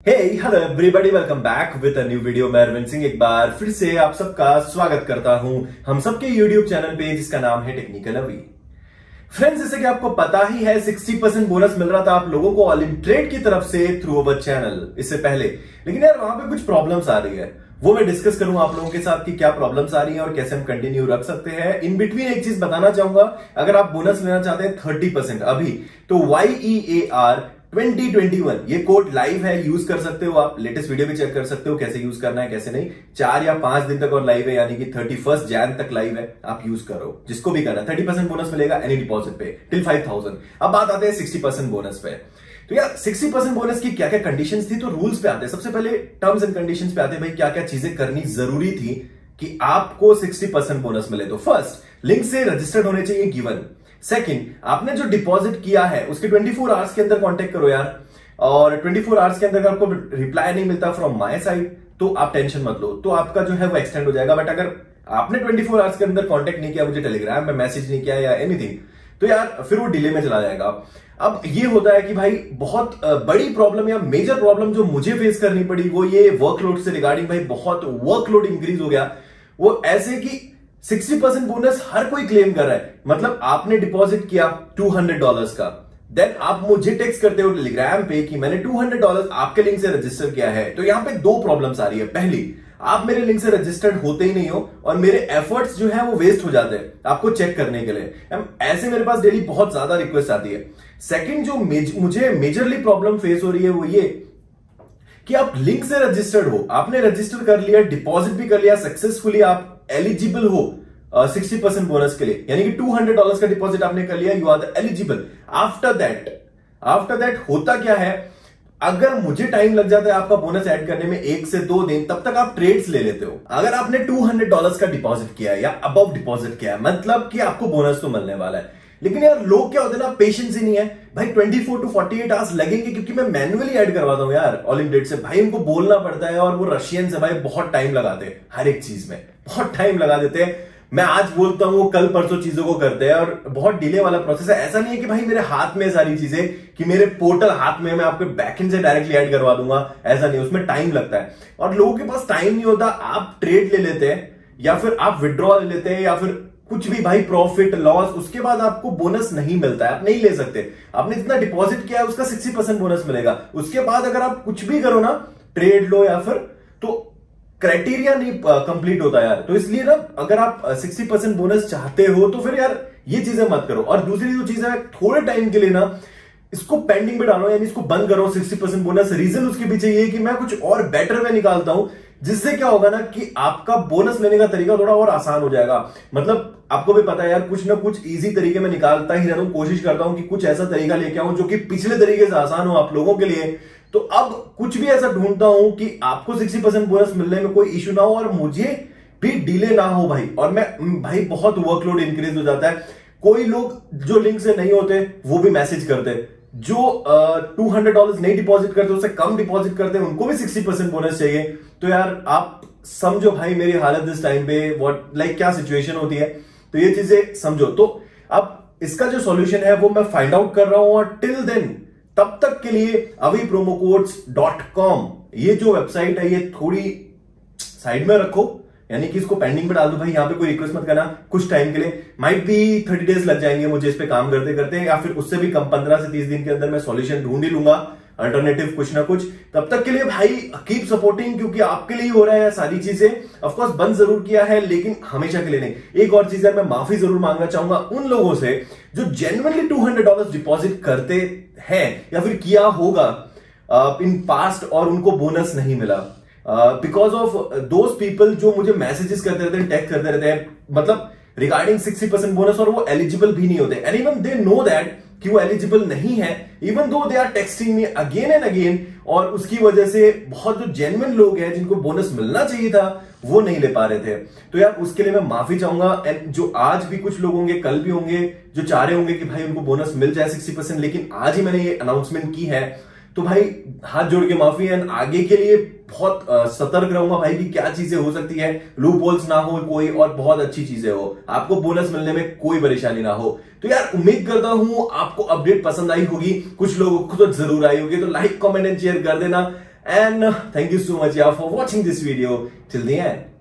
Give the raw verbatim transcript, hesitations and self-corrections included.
Hey hello everybody, welcome back with a new video. मैं अरविंद सिंह एक बार फिर से आप सबका स्वागत करता हूं हम सबके यूट्यूब चैनल पे जिसका नाम है टेक्निकल अवी। फ्रेंड्स, जैसे कि आपको पता ही है साठ परसेंट बोनस मिल रहा था आप लोगों को ऑल इन ट्रेड की तरफ से थ्रू अवर चैनल इससे पहले, लेकिन यार वहां पे कुछ प्रॉब्लम्स आ रही है, वो मैं डिस्कस करूंगा आप लोगों के साथ कि क्या प्रॉब्लम्स आ रही है और कैसे हम कंटिन्यू रख सकते हैं। इन बिटवीन एक चीज बताना चाहूंगा, अगर आप बोनस लेना चाहते हैं थर्टी परसेंट अभी, तो Y E A R twenty twenty one ये कोड लाइव है, यूज कर सकते हो आप। लेटेस्ट वीडियो भी चेक कर सकते हो कैसे यूज करना है कैसे नहीं। चार या पांच दिन तक और लाइव है, यानी कि थर्टी फर्स्ट जैन तक लाइव है, आप यूज करो जिसको भी करना है। थर्टी परसेंट बोनस मिलेगा एनी डिपॉजिट पे टिल फाइव थाउजेंड। अब बात आते हैं सिक्सटी परसेंट बोनस पे। तो यार सिक्सटी परसेंट बोनस की क्या क्या कंडीशंस थी, तो रूल्स पे आते हैं। सबसे पहले टर्म्स एंड कंडीशंस पे आते हैं, भाई क्या क्या चीजें करनी जरूरी थी कि आपको सिक्सटी परसेंट बोनस मिले। तो फर्स्ट, लिंक से रजिस्टर्ड होने चाहिए गिवन। सेकंड, आपने जो डिपॉजिट किया है उसके ट्वेंटी फोर आवर्स के अंदर कांटेक्ट करो यार, और ट्वेंटी फोर आवर्स के अंदर अगर आपको रिप्लाई नहीं मिलता फ्रॉम माय साइड तो आप टेंशन मत लो, तो आपका जो है वो एक्सटेंड हो जाएगा। बट अगर आपने ट्वेंटी फोर आवर्स के अंदर कांटेक्ट नहीं किया, मुझे टेलीग्राम में मैसेज नहीं किया या एनीथिंग, तो यार फिर वो डिले में चला जाएगा। अब ये होता है कि भाई बहुत बड़ी प्रॉब्लम या मेजर प्रॉब्लम जो मुझे फेस करनी पड़ी वो ये वर्कलोड से रिगार्डिंग, भाई बहुत वर्कलोड इंक्रीज हो गया। वो ऐसे कि सिक्सटी परसेंट बोनस हर कोई क्लेम कर रहा है। मतलब आपने डिपॉजिट किया टू हंड्रेड डॉलर्स का, देन आप मुझे टेक्स्ट करते हो टेलीग्राम पे कि मैंने टू हंड्रेड डॉलर्स आपके लिंक से रजिस्टर किया है। तो यहां पे दो प्रॉब्लम्स आ रही है। पहली, आप मेरे लिंक से रजिस्टर्ड होते ही नहीं हो और मेरे एफर्ट्स जो है वो वेस्ट हो जाते हैं आपको चेक करने के लिए। ऐसे मेरे पास डेली बहुत ज्यादा रिक्वेस्ट आती है। सेकंड, जो मेज, मुझे मेजरली प्रॉब्लम फेस हो रही है वो ये कि आप लिंक से रजिस्टर्ड हो, आपने रजिस्टर कर लिया, डिपॉजिट भी कर लिया सक्सेसफुली, आप एलिजिबल हो सिक्सटी परसेंट बोनस के लिए, यानी कि टू हंड्रेड डॉलर्स का डिपॉजिट आपने कर लिया, you are the eligible. After that after that होता क्या है, अगर मुझे टाइम लग जाता है आपका बोनस ऐड करने में एक से दो दिन, तब तक आप ट्रेड्स ले लेते हो। अगर आपने टू हंड्रेड डॉलर्स का डिपॉजिट किया है या अबव डिपॉजिट किया है, मतलब कि आपको बोनस तो मिलने वाला है। लेकिन यार लोग क्या होते हैं ना, पेशेंस ही नहीं है भाई। Twenty four to forty eight hours लगेंगे, क्योंकि मैं मैन्युअली ऐड करवाता हूं यार ऑल इन ट्रेड से। भाई उनको बोलना पड़ता है, और वो रशियन से भाई बहुत टाइम लगाते हैं, हर एक चीज में बहुत टाइम लगा देते हैं। मैं आज बोलता हूं वो कल परसों चीजों को करते हैं, और बहुत डिले वाला प्रोसेस है। ऐसा नहीं है कि भाई मेरे हाथ में सारी चीजें, कि मेरे पोर्टल हाथ में, मैं आपके बैकएंड से डायरेक्टली ऐड करवा दूंगा, ऐसा नहीं, उसमें टाइम लगता है। और लोगों के पास टाइम नहीं होता, आप ट्रेड ले लेते हैं या फिर आप विड्रॉ ले लेते हैं या फिर कुछ भी, भाई प्रॉफिट लॉस, उसके बाद आपको बोनस नहीं मिलता है, आप नहीं ले सकते। आपने जितना डिपॉजिट किया है उसका सिक्सटी परसेंट बोनस मिलेगा। उसके बाद अगर आप कुछ भी करो ना, ट्रेड लो या फिर, तो क्राइटेरिया नहीं कंप्लीट होता यार। तो इसलिए ना, अगर आप सिक्सटी परसेंट बोनस चाहते हो तो फिर यार ये चीजें मत करो। और दूसरी जो चीज है, थोड़े टाइम के लिए ना इसको पेंडिंग पे डालो, यानी इसको बंद करो सिक्सटी परसेंट बोनस। रीजन उसके पीछे ये कि मैं कुछ और बेटर वे निकालता हूं, जिससे क्या होगा ना कि आपका बोनस लेने का तरीका थोड़ा और आसान हो जाएगा। मतलब आपको भी पता है यार, कुछ ना कुछ इजी तरीके में निकालता ही रहता हूं, कोशिश करता हूं कि कुछ ऐसा तरीका लेके आऊं जो कि पिछले तरीके से आसान हो आप लोगों के लिए। तो अब कुछ भी ऐसा ढूंढता हूं कि आपको सिक्सटी परसेंट बोनस मिलने में कोई इश्यू ना हो और मुझे भी डिले ना हो भाई। और मैं भाई बहुत वर्कलोड इंक्रीज हो जाता है। कोई लोग जो लिंक से नहीं होते वो भी मैसेज करते, जो टू हंड्रेड डॉलर नहीं डिपॉजिट करते, उससे कम डिपॉजिट करते हैं, उनको भी सिक्सटी परसेंट बोनस चाहिए। तो यार आप समझो भाई मेरी हालत इस टाइम पे, व्हाट लाइक क्या सिचुएशन होती है, तो ये चीजें समझो। तो अब इसका जो सॉल्यूशन है वो मैं फाइंड आउट कर रहा हूं, और टिल देन, तब तक के लिए अभी प्रोमोकोड्स डॉट कॉम ये जो वेबसाइट है ये थोड़ी साइड में रखो, यानी कि इसको पेंडिंग पे डाल दो। भाई यहां पे कोई रिक्वेस्ट मत करना कुछ टाइम के लिए, माइट भी थर्टी डेज लग जाएंगे मुझे इस पे काम करते करते, या फिर उससे भी कम, पंद्रह से तीस दिन के अंदर मैं सॉल्यूशन ढूंढ ही लूंगा, अल्टरनेटिव कुछ ना कुछ। तब तक के लिए भाई कीप सपोर्टिंग, क्योंकि आपके लिए हो रहा है सारी चीजें। ऑफ कोर्स बंद जरूर किया है, लेकिन हमेशा के लिए नहीं। एक और चीज है, मैं माफी जरूर मांगना चाहूंगा उन लोगों से जो genuinely two hundred dollar deposit करते हैं या फिर किया होगा इन पास्ट और उनको बोनस नहीं मिला, बिकॉज ऑफ दोज पीपल जो मुझे मैसेजेस करते रहते हैं, टेक्स्ट करते रहते हैं, मतलब रिगार्डिंग सिक्सटी परसेंट बोनस, और वो एलिजिबल भी नहीं होते। And even they know that कि वो एलिजिबल नहीं है, even though they are texting me again and again. और उसकी वजह से बहुत जो जेन्युइन लोग हैं जिनको बोनस मिलना चाहिए था वो नहीं ले पा रहे थे। तो यार उसके लिए मैं माफी चाहूंगा। एंड जो आज भी कुछ लोग होंगे, कल भी होंगे, जो चाह रहे होंगे कि भाई उनको बोनस मिल जाए सिक्सटी परसेंट, लेकिन आज ही मैंने ये अनाउंसमेंट की है, तो भाई हाथ जोड़ के माफी। एंड आगे के लिए बहुत सतर्क रहूंगा भाई कि क्या चीजें हो सकती है, लूप होल्स ना हो कोई, और बहुत अच्छी चीजें हो, आपको बोनस मिलने में कोई परेशानी ना हो। तो यार उम्मीद करता हूं आपको अपडेट पसंद आई होगी, कुछ लोगों को तो जरूर आई होगी। तो लाइक कमेंट एंड शेयर कर देना। And thank you so much यार for watching this video till the and.